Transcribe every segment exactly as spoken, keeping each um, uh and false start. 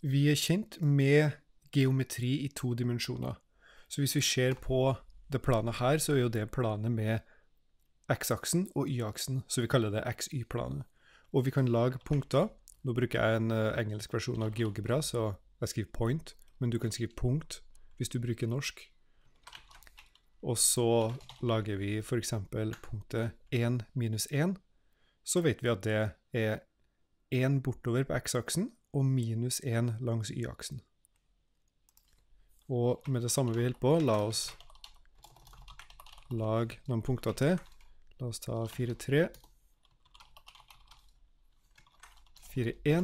Vi er kjent med geometri i to dimensjoner. Så hvis vi ser på det planet her, så er jo det planet med x-aksen og y-aksen, så vi kaller det X Y-planet. Og vi kan lage punkter. Nå bruker jeg en uh, engelsk versjon av GeoGebra, så jeg skriver point, men du kan skrive punkt hvis du bruker norsk. Og så lager vi for eksempel punktet én minus én. Så vet vi at det er én bortover på x-aksen og minus én langs y-aksen. Og med det samme vi holder på, la oss lage noen punkter til. La oss ta fire tre, fire én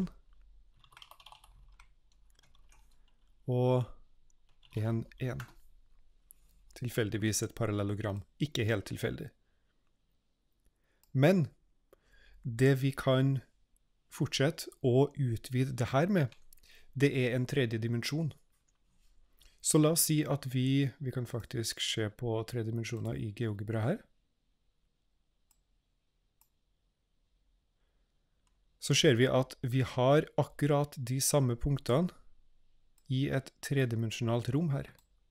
og én én. Tilfeldigvis et parallellogram, ikke helt tilfeldig. Men det vi kan fortsette å utvide det her med, det er en tredje dimensjon. Så la oss si at vi, vi kan faktisk se på tre dimensjoner i GeoGebra her. Så ser vi at vi har akkurat de samme punktene i et tredimensjonalt rom her.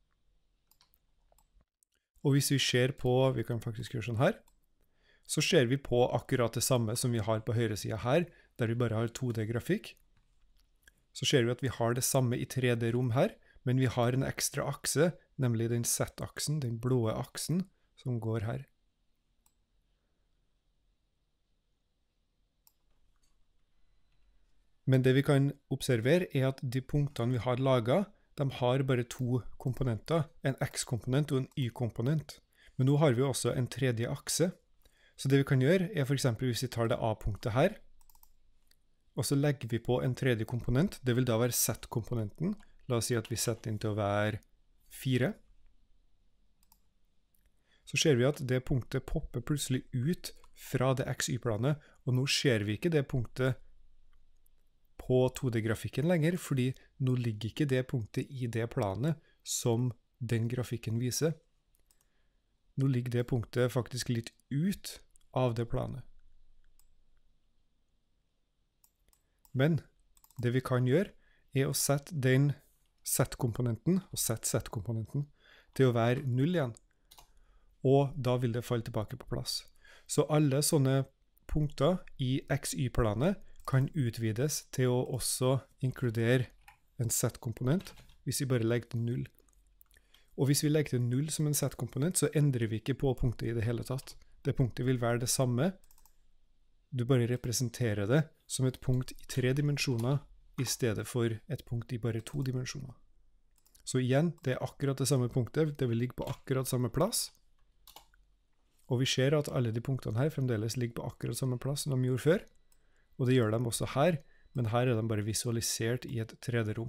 Og hvis vi ser på, vi kan faktisk gjøre sånn her, så ser vi på akkurat det samme som vi har på høyre siden her, der vi bare har to D-grafikk. Så ser vi at vi har det samme i tre D-rom her, men vi har en ekstra akse, nemlig den Z-aksen, den blå aksen, som går her. Men det vi kan observere er at de punktene vi har laget, de har bare to komponenter, en X-komponent og en Y-komponent. Men nå har vi også en tredje akse. Så det vi kan gjøre er for eksempel hvis vi tar det A-punktet her, og så legger vi på en tredje komponent, det vil da være Z-komponenten. La oss si at vi setter inn til å være fire. Så ser vi at det punktet popper plutselig ut fra det X Y-planet, og nå ser vi ikke det punktet på to D-grafikken lenger, fordi nå ligger ikke det punktet i det planet som den grafikken viser. Nå ligger det punktet faktisk litt ut av det planet. Men det vi kan gjøre er å sette den Z-komponenten og sette Z-komponenten til å være null igjen. Og da vil det falle tilbake på plass. Så alle sånne punkter i X Y-planet kan utvides til å også inkludere en Z-komponent hvis vi bare legger til null. Og hvis vi legger til null som en Z-komponent, så endrer vi ikke på punktet i det hele tatt. Det punktet vil være det samme. Du bare representerer det som et punkt i tre dimensjoner i stedet for et punkt i bare to dimensjoner. Så igjen, det er akkurat det samme punktet, det vil ligge på akkurat samme plass. Og vi ser at alle de punktene her fremdeles ligger på akkurat samme plass som de gjorde før. Og det gjør de også her, men her er de bare visualisert i et tre D-rom.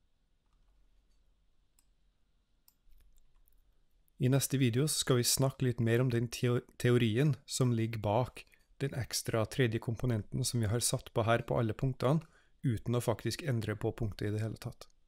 I neste video skal vi snakke litt mer om den teorien som ligger bak den ekstra tredje komponenten som vi har satt på her på alle punktene, uten å faktisk endre på punktet i det hele tatt.